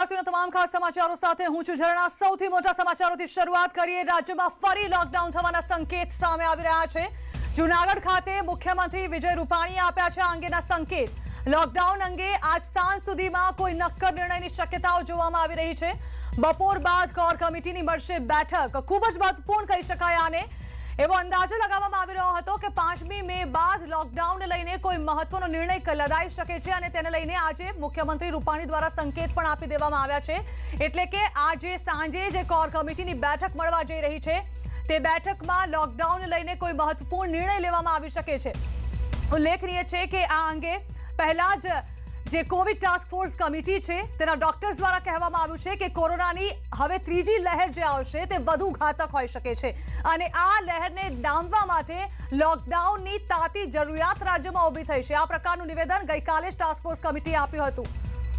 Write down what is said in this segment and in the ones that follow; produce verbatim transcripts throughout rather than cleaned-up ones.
देशवासीओं तमाम खास समाचारों साथे हूं છું ઝરણા। સૌથી મોટા સમાચારોથી શરૂઆત કરીએ। રાજ્યમાં ફરી લોકડાઉન થવાના સંકેત સામે આવી રહ્યા છે। જૂનાગઢ ખાતે મુખ્યમંત્રી વિજય રૂપાણીએ આપ્યા છે આ અંગેના સંકેત। લોકડાઉન અંગે આજ સાંજ સુધીમાં કોઈ નક્કર નિર્ણયની શક્યતાઓ જોવામાં આવી રહી છે। બપોર બાદ કોર કમિટીની મળશે બેઠક। ખૂબ જ મહત્વપૂર્ણ કહી શકાય આને। એવો અંદાજો લગાવવામાં આવી રહ્યો હતો કે પાંચમી મે બાદ લોકડાઉનને લઈને કોઈ મહત્વનો નિર્ણય લદાઈ શકે છે અને તેને લઈને આજે મુખ્યમંત્રી રૂપાણી દ્વારા સંકેત પણ આપી દેવામાં આવ્યા છે। એટલે કે આજે સાંજે જે કોર કમિટીની બેઠક મળવા જઈ રહી છે તે બેઠકમાં લોકડાઉનને લઈને કોઈ મહત્વપૂર્ણ નિર્ણય લેવામાં આવી શકે છે। ઉલ્લેખનીય છે કે આ અંગે પહેલા જ જે કોવિડ ટાસ્ક ફોર્સ કમિટી છે તેના ડોક્ટર્સ દ્વારા કહેવામાં આવ્યું છે કે કોરોનાની હવે ત્રીજી લહેર જે આવશે તે વધુ ઘાતક હોઈ શકે છે અને આ લહેરને ડામવા માટે લોકડાઉનની તાતી જરૂરિયાત રાજ્યમાં ઊભી થઈ છે। આ પ્રકારનું નિવેદન ગઈકાલે જ ટાસ્ક ફોર્સ કમિટીએ આપ્યું હતું।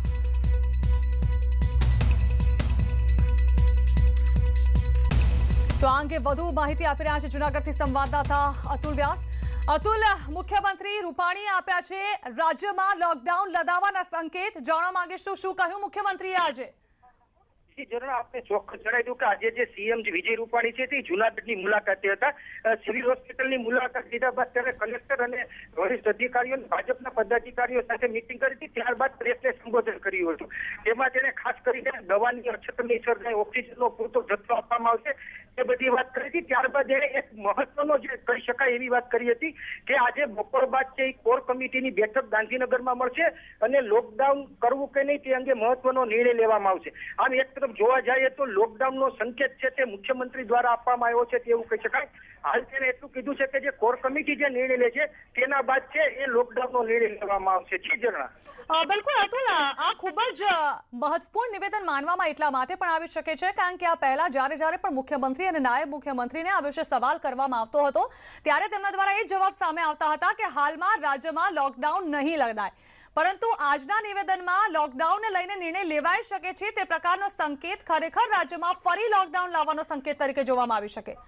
તો આ અંગે વધુ માહિતી આપી રહ્યા છે જૂનાગઢથી સંવાદદાતા અતુલ વ્યાસ। અતુલ, મુખ્યમંત્રી રૂપાણીએ આપ્યા છે રાજ્યમાં લોકડાઉન લદાવવાના સંકેત। જાણવા માંગીશું શું કહ્યું મુખ્યમંત્રીએ આજે? ઝરણા આપને ચોક્કસ જણાવી દઉં કે આજે જે સીએમ વિજય રૂપાણી છે તે જૂનાગઢની મુલાકાતે હતા। સિવિલ હોસ્પિટલની મુલાકાત લીધા બાદ ત્યારે કલેક્ટર અને વરિષ્ઠ અધિકારીઓ ભાજપના પદાધિકારીઓ સાથે મિટિંગ કરી હતી। ત્યારબાદ પ્રેસને સંબોધન કર્યું હતું। તેમાં તેણે ખાસ કરીને દવાની અછતની સર્જાય, ઓક્સિજનનો પૂરતો જથ્થો આપવામાં આવશે એ બધી વાત કરી હતી। ત્યારબાદ એણે એક મહત્વનો જે કહી શકાય એવી વાત કરી હતી કે આજે બપોર બાદ છે કોર કમિટીની બેઠક ગાંધીનગરમાં મળશે અને લોકડાઉન કરવું કે નહીં તે અંગે મહત્વનો નિર્ણય લેવામાં આવશે। આમ એક તરફ જોવા જઈએ તો લોકડાઉનનો સંકેત છે તે મુખ્યમંત્રી દ્વારા આપવામાં આવ્યો છે તેવું કહી શકાય। હાલ તેણે એટલું કીધું છે કે જે કોર કમિટી જે નિર્ણય લે છે તેના બાદ છે એ લોકડાઉનનો નિર્ણય લેવામાં આવશે। જી ઝરણા। બિલકુલ અતુલ, આ ખૂબ જ મહત્વપૂર્ણ નિવેદન માનવામાં એટલા માટે પણ આવી શકે છે કારણ કે આ પહેલા જ્યારે જ્યારે પણ મુખ્યમંત્રી અને નાયબ મુખ્યમંત્રીને આ વિશે સવાલ કરવામાં આવતો હતો ત્યારે તેમના દ્વારા એ જવાબ સામે આવતા હતા કે હાલમાં રાજ્યમાં લોકડાઉન નહીં લદાય, પરંતુ આજના નિવેદનમાં લોકડાઉનને લઈને નિર્ણય લેવાઈ શકે છે તે પ્રકારનો સંકેત ખરેખર રાજ્યમાં ફરી લોકડાઉન લાવવાનો સંકેત તરીકે જોવામાં આવી શકે।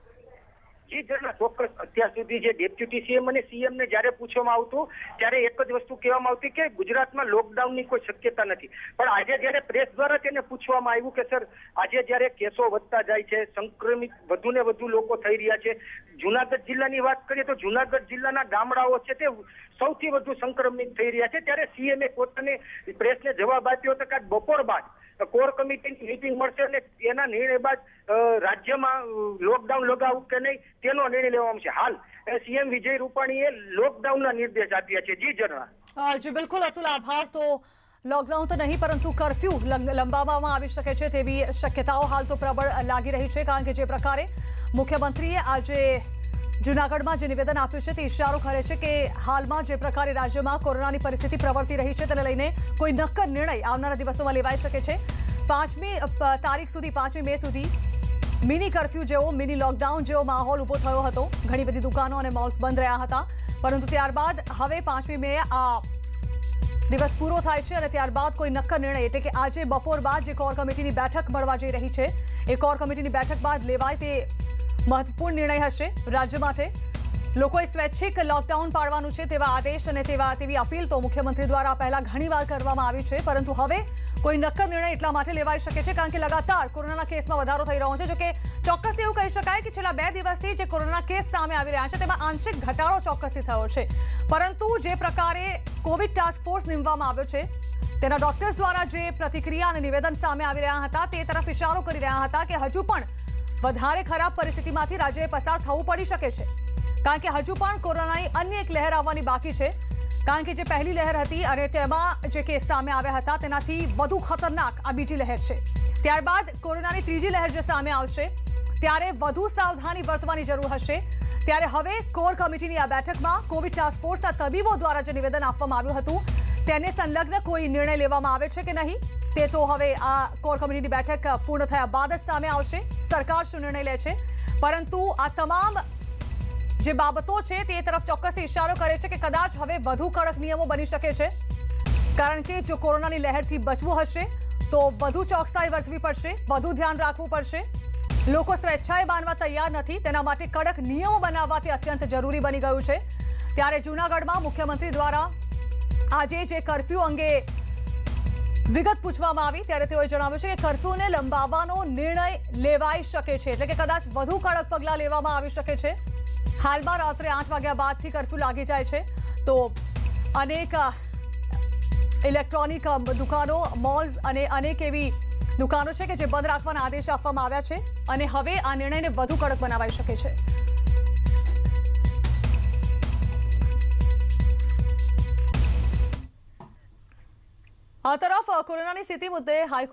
જી ઝરણા, ચોક્કસ અત્યાર સુધી જે ડેપ્યુટી સીએમ અને સીએમ ને જયારે પૂછવામાં આવતું ત્યારે એક જ વસ્તુ કહેવામાં આવતી કે ગુજરાતમાં લોકડાઉનની કોઈ શક્યતા નથી, પણ આજે જયારે પ્રેસ દ્વારા તેને પૂછવામાં આવ્યું કે સર આજે જયારે કેસો વધતા જાય છે, સંક્રમિત વધુ ને વધુ લોકો થઈ રહ્યા છે, જૂનાગઢ જિલ્લાની વાત કરીએ તો જૂનાગઢ જિલ્લાના ગામડાઓ છે તે સૌથી વધુ સંક્રમિત થઈ રહ્યા છે, ત્યારે સીએમએ પોતાને પ્રેસને જવાબ આપ્યો હતો કે બપોર બાદ કોર કમિટીની મીટિંગ મળશે અને એના નિર્ણય બાદ રાજ્યમાં લોકડાઉન લગાવવું કે નહીં તેનો નિર્ણય લેવામાં આવશે। હાલ સીએમ વિજય રૂપાણીએ લોકડાઉનના નિર્દેશ આપ્યા છે। જી ઝરણા। જી બિલકુલ અતુલ, આભાર। તો લોકડાઉન તો નહીં પરંતુ કરફ્યુ લંબાવવામાં આવી શકે છે તેવી શક્યતાઓ હાલ તો પ્રબળ લાગી રહી છે કારણ કે જે પ્રકારે મુખ્યમંત્રીએ આજે જૂનાગઢમાં જે નિવેદન આપ્યું છે તે ઇશારો કરે છે કે હાલમાં જે પ્રકારે રાજ્યમાં કોરોનાની પરિસ્થિતિ પ્રવર્તી રહી છે તેને લઈને કોઈ નક્કર નિર્ણય આવનારા દિવસોમાં લેવાઈ શકે છે। પાંચમી તારીખ સુધી પાંચમી મે સુધી મિની કરફ્યુ જેવો મિની લોકડાઉન જેવો માહોલ ઊભો થયો હતો। ઘણી બધી દુકાનો અને મોલ્સ બંધ રહ્યા હતા, પરંતુ ત્યારબાદ હવે પાંચમી મે આ દિવસ પૂરો થાય છે અને ત્યારબાદ કોઈ નક્કર નિર્ણય એટલે કે આજે બપોર બાદ જે કોર કમિટીની બેઠક મળવા જઈ રહી છે એ કોર કમિટીની બેઠક બાદ લેવાય તે મહત્વપૂર્ણ નિર્ણય હશે રાજ્ય માટે। લોકોએ સ્વૈચ્છિક લોકડાઉન પાડવાનું છે તેવા આદેશ અને તેવા તેવી અપીલ તો મુખ્યમંત્રી દ્વારા પહેલા ઘણીવાર કરવામાં આવી છે, પરંતુ હવે કોઈ નક્કર નિર્ણય એટલા માટે લેવાઈ શકે છે કારણ કે લગાતાર કોરોનાના કેસમાં વધારો થઈ રહ્યો છે। જો કે ચોક્કસથી એવું કહી શકાય કે છેલ્લા બે દિવસથી જે કોરોના કેસ સામે આવી રહ્યા છે તેમાં આંશિક ઘટાડો ચોક્કસથી થયો છે, પરંતુ જે પ્રકારે કોવિડ ટાસ્ક ફોર્સ નીમવામાં આવ્યો છે તેના ડોક્ટર્સ દ્વારા જે પ્રતિક્રિયા અને નિવેદન સામે આવી રહ્યા હતા તે તરફ ઇશારો કરી રહ્યા હતા કે હજુ પણ વધારે ખરાબ પરિસ્થિતિમાંથી રાજ્યએ પસાર થવું પડી શકે છે કારણ કે હજુ પણ કોરોનાની અન્ય એક લહેર આવવાની બાકી છે કારણ કે જે પહેલી લહેર હતી અને તેમાં જે કેસ સામે આવ્યા હતા તેનાથી વધુ ખતરનાક આ બીજી લહેર છે। ત્યારબાદ કોરોનાની ત્રીજી લહેર જે સામે આવશે ત્યારે વધુ સાવધાની વર્તવાની જરૂર હશે। ત્યારે હવે કોર કમિટીની આ બેઠકમાં કોવિડ ટાસ્ક ફોર્સના તબીબો દ્વારા જે નિવેદન આપવામાં આવ્યું હતું તેને સંલગ્ન કોઈ નિર્ણય લેવામાં આવે છે કે નહીં તે તો હવે આ કોર કમિટીની બેઠક પૂર્ણ થયા બાદ જ સામે આવશે। સરકાર શું નિર્ણય લે છે, પરંતુ આ તમામ જે બાબતો છે તે તરફ ચોક્કસથી ઇશારો કરે છે કે કદાચ હવે વધુ કડક નિયમો બની શકે છે કારણ કે જો કોરોનાની લહેરથી બચવું હશે તો વધુ ચોકસાઈ વર્તવી પડશે, વધુ ધ્યાન રાખવું પડશે। લોકો સ્વેચ્છાએ બાંધવા તૈયાર નથી, તેના માટે કડક નિયમો બનાવવા તે અત્યંત જરૂરી બની ગયું છે। ત્યારે જૂનાગઢમાં મુખ્યમંત્રી દ્વારા આજે જે કર્ફ્યુ અંગે વિગત પૂછવામાં આવી ત્યારે તેઓએ જણાવ્યું છે કે કર્ફ્યુને લંબાવવાનો નિર્ણય લેવાઈ શકે છે, એટલે કે કદાચ વધુ કડક પગલાં લેવામાં આવી શકે છે। હાલમાં રાત્રે આઠ વાગ્યા બાદથી કર્ફ્યુ લાગી જાય છે, તો અનેક ઇલેક્ટ્રોનિક દુકાનો, મોલ્સ અને અનેક એવી દુકાનો છે કે જે બંધ રાખવાના આદેશ આપવામાં આવ્યા છે અને હવે આ નિર્ણયને વધુ કડક બનાવાઈ શકે છે। આ તરફ કોરોનાની સ્થિતિ મુદ્દે હાઈકોર્ટ